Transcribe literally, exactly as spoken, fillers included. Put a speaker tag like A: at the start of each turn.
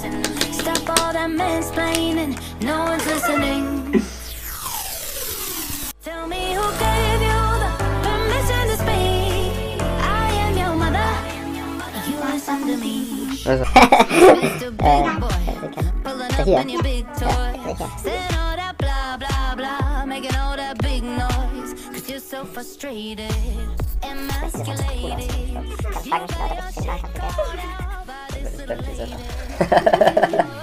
A: Stop all that mansplaining, no one's listening. Tell me who gave you the permission to speak. I am your mother, you listen to me. Mister Big Boy, pulling up in your big toy, saying all that blah blah blah, making all that big noise, cause you're so frustrated, emasculated. You got all that shit all by this little lady.